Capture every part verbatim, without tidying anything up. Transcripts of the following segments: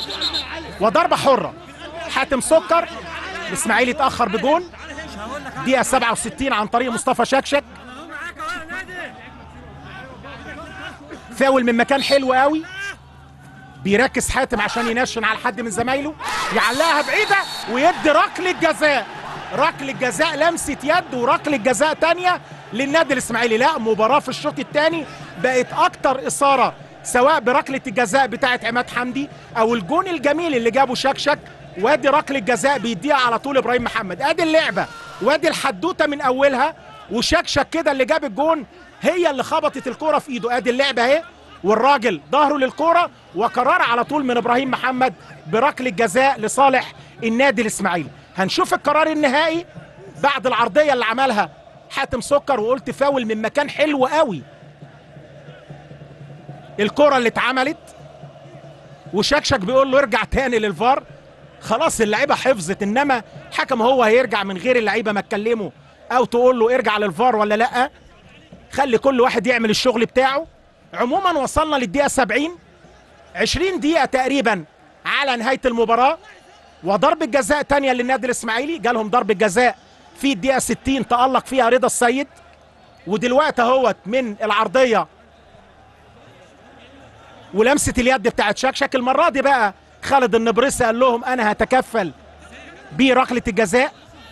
وضربه حره. حاتم سكر الاسماعيلي اتاخر بجون دقيقه سبعة وستين عن طريق مصطفى شكشك. فاول من مكان حلو قوي، بيركز حاتم عشان ينشن على حد من زمايله، يعلقها بعيده ويدي ركله جزاء. ركله جزاء لمسه يد وركله جزاء ثانيه للنادي الاسماعيلي. لا، مباراه في الشوط الثاني بقت اكتر اثاره، سواء بركله الجزاء بتاعه عماد حمدي او الجون الجميل اللي جابه شكشك، وادي ركله جزاء بيديها على طول ابراهيم محمد. ادي اللعبه وادي الحدوته من اولها، وشكشك كده اللي جاب الجون هي اللي خبطت الكوره في ايده. ادي اللعبه اهي، والراجل ظهره للكوره، وقرار على طول من ابراهيم محمد بركله جزاء لصالح النادي الاسماعيلي. هنشوف القرار النهائي بعد العرضيه اللي عملها حاتم سكر، وقلت فاول من مكان حلو قوي. الكرة اللي اتعملت وشكشك بيقول له ارجع تاني للفار. خلاص اللعيبه حفظت، انما الحكم هو هيرجع من غير اللعيبه ما تكلمه او تقول له ارجع للفار ولا لا. خلي كل واحد يعمل الشغل بتاعه. عموما وصلنا للدقيقه سبعين، عشرين دقيقه تقريبا على نهايه المباراه، وضربه جزاء ثانيه للنادي الاسماعيلي. جالهم ضربه جزاء في الدقيقه ستين تألق فيها رضا السيد، ودلوقتي اهوت من العرضيه ولمسه اليد بتاعت شكشك. المره دي بقى خالد النبرسي قال لهم انا هتكفل بركله الجزاء.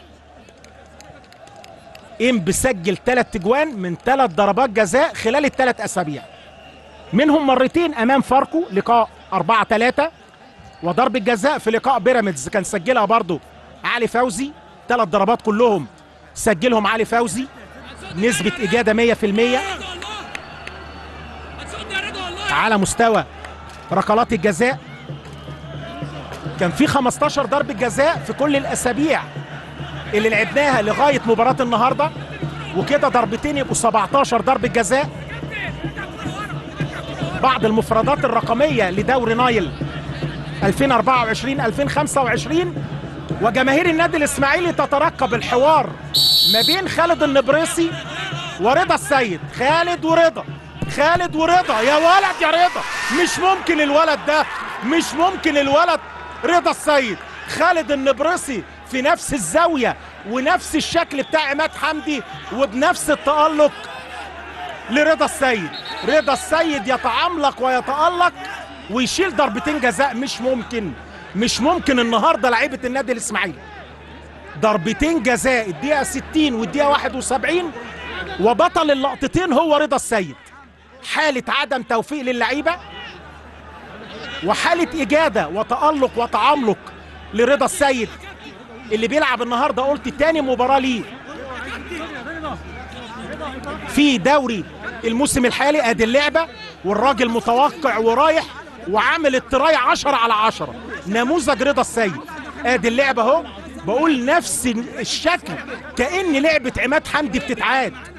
انبي سجل ثلاث تجوان من ثلاث ضربات جزاء خلال الثلاث اسابيع، منهم مرتين امام فاركو لقاء أربعة ثلاثة، وضربه جزاء في لقاء بيراميدز كان سجلها برضه علي فوزي. ثلاث ضربات كلهم سجلهم علي فوزي، نسبه اجاده مية في المية على مستوى ركلات الجزاء. كان في خمستاشر ضربة جزاء في كل الأسابيع اللي لعبناها لغاية مباراة النهاردة، وكده ضربتين يبقوا سبعتاشر ضربة جزاء. بعض المفردات الرقمية لدوري نايل ألفين وأربعة وعشرين ألفين وخمسة وعشرين، وجماهير النادي الإسماعيلي تترقب الحوار ما بين خالد النبرسي ورضا السيد. خالد ورضا، خالد ورضا، يا ولد يا رضا، مش ممكن الولد ده، مش ممكن الولد رضا السيد. خالد النبرسي في نفس الزاوية ونفس الشكل بتاع عماد حمدي وبنفس التألق لرضا السيد. رضا السيد يتعملق ويتألق ويشيل ضربتين جزاء. مش ممكن، مش ممكن النهارده لعيبة النادي الإسماعيلي ضربتين جزاء الدقيقة ستين والدقيقة واحد وسبعين، وبطل اللقطتين هو رضا السيد. حالة عدم توفيق للعيبة وحالة إجادة وتألق وتعملق لرضا السيد اللي بيلعب النهارده. قلت تاني مباراة ليه في دوري الموسم الحالي. ادي اللعبة والراجل متوقع ورايح وعامل التراي عشرة على عشرة، نموذج رضا السيد. ادي اللعبة اهو، بقول نفس الشكل كأن لعبة عماد حمدي بتتعاد.